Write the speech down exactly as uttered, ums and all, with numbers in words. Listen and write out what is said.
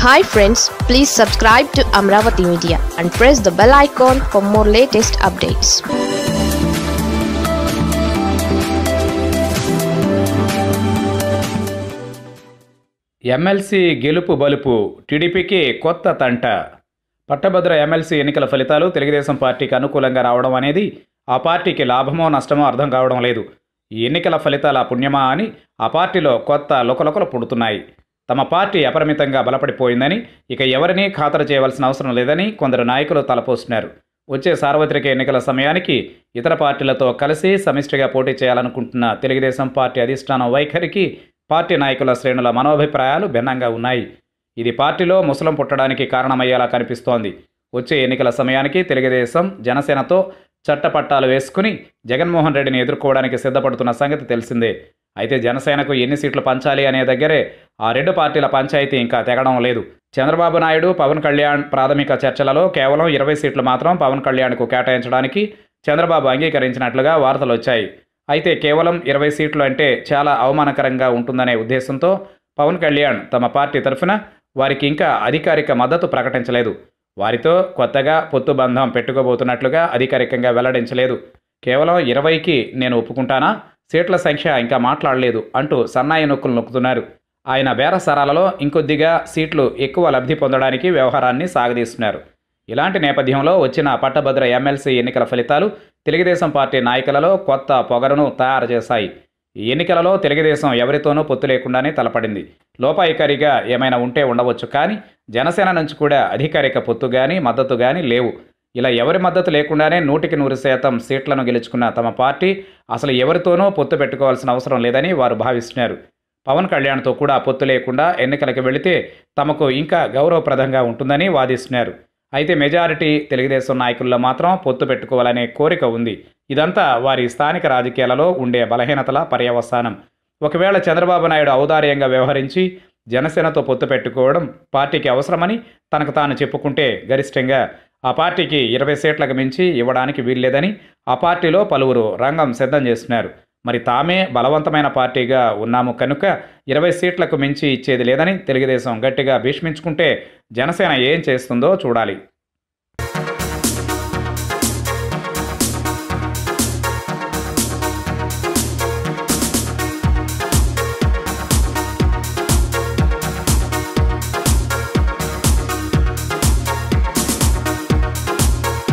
Hi friends, please subscribe to Amaravathi Media and press the bell icon for more latest updates. MLC గెలుపు బలుపు టీడీపీకి కొత్త తంట. పట్టభద్ర MLC ఎన్నికల ఫలితాలు తెలుగుదేశం పార్టీకి అనుకూలంగా రావడం అనేది ఆ పార్టీకి లాభమో నష్టమో అర్థం కావడం లేదు. ఈ ఎన్నికల ఫలితాల పుణ్యమా అని ఆ పార్టీలో కొత్త లుకలుకలు పుడుతున్నాయి. తమ పార్టీ అపరిమితంగా బలపడిపోయిందని, ఇక ఎవరినీ ఖాతరు చేయవలసిన అవసరం లేదని కొందరు నాయకులు తలపోస్తున్నారు. వచ్చే సార్వత్రిక ఎన్నికల సమయానికి ఇతర పార్టీలతో కలిసి సమిష్టిగా పోటీ చేయాలనుకుంటున్న తెలుగుదేశం పార్టీ అధిష్టానం వైఖరికి పార్టీ నాయకుల శ్రేణుల మనోభిప్రాయాలు భిన్నంగా ఉన్నాయి. ఇది పార్టీలో ముసలం పుట్టడానికి కారణమయ్యేలా కనిపిస్తోంది. వచ్చే ఎన్నికల సమయానికి తెలుగుదేశం జనసేనతో చట్టపట్టాలు వేసుకుని జగన్మోహన్ రెడ్డిని ఎదుర్కోవడానికి సిద్ధపడుతున్న సంగతి తెలిసిందే. అయితే జనసేనకు ఎన్ని సీట్లు పంచాలి అనే దగ్గరే ఆ రెండు పార్టీల పంచాయతీ ఇంకా తెగడం లేదు. చంద్రబాబు నాయుడు, పవన్ కళ్యాణ్ ప్రాథమిక చర్చలలో కేవలం ఇరవై సీట్లు మాత్రం పవన్ కళ్యాణ్కు కేటాయించడానికి చంద్రబాబు అంగీకరించినట్లుగా వార్తలు వచ్చాయి. అయితే కేవలం ఇరవై సీట్లు అంటే చాలా అవమానకరంగా ఉంటుందనే ఉద్దేశంతో పవన్ కళ్యాణ్ తమ పార్టీ తరఫున వారికి ఇంకా అధికారిక మద్దతు ప్రకటించలేదు. వారితో కొత్తగా పొత్తు బంధం పెట్టుకోబోతున్నట్లుగా అధికారికంగా వెల్లడించలేదు. కేవలం ఇరవైకి నేను ఒప్పుకుంటానా, సీట్ల సంఖ్య ఇంకా మాట్లాడలేదు అంటూ సన్నాయి నొక్కులు నొక్కుతున్నారు. ఆయన బేరసారాలలో ఇంకొద్దిగా సీట్లు ఎక్కువ లబ్ధి పొందడానికి వ్యవహారాన్ని సాగదీస్తున్నారు. ఇలాంటి నేపథ్యంలో వచ్చిన పట్టభద్ర ఎమ్మెల్సీ ఎన్నికల ఫలితాలు తెలుగుదేశం పార్టీ నాయకులలో కొత్త పొగరును తయారు చేశాయి. ఈ ఎన్నికలలో తెలుగుదేశం ఎవరితోనూ పొత్తు లేకుండానే తలపడింది. లోపాయికారిగా ఏమైనా ఉంటే ఉండవచ్చు, కానీ జనసేన నుంచి కూడా అధికారిక పొత్తు కానీ మద్దతు కానీ లేవు. ఇలా ఎవరి మద్దతు లేకుండానే నూటికి నూరు శాతం సీట్లను గెలుచుకున్న తమ పార్టీ అసలు ఎవరితోనూ పొత్తు పెట్టుకోవాల్సిన అవసరం లేదని వారు భావిస్తున్నారు. పవన్ కళ్యాణ్తో కూడా పొత్తు లేకుండా ఎన్నికలకు వెళితే తమకు ఇంకా గౌరవప్రదంగా ఉంటుందని వాదిస్తున్నారు. అయితే మెజారిటీ తెలుగుదేశం నాయకుల్లో మాత్రం పొత్తు పెట్టుకోవాలనే కోరిక ఉంది. ఇదంతా వారి స్థానిక రాజకీయాలలో ఉండే బలహీనతల పర్యవసానం. ఒకవేళ చంద్రబాబు నాయుడు ఔదార్యంగా వ్యవహరించి జనసేనతో పొత్తు పెట్టుకోవడం పార్టీకి అవసరమని తనకు తాను చెప్పుకుంటే గరిష్టంగా ఆ పార్టీకి ఇరవై సీట్లకు మించి ఇవ్వడానికి వీల్లేదని ఆ పార్టీలో పలువురు రంగం సిద్ధం చేస్తున్నారు. మరి తామే బలవంతమైన పార్టీగా ఉన్నాము కనుక ఇరవై సీట్లకు మించి ఇచ్చేది లేదని తెలుగుదేశం గట్టిగా భీష్మించుకుంటే జనసేన ఏం చేస్తుందో చూడాలి.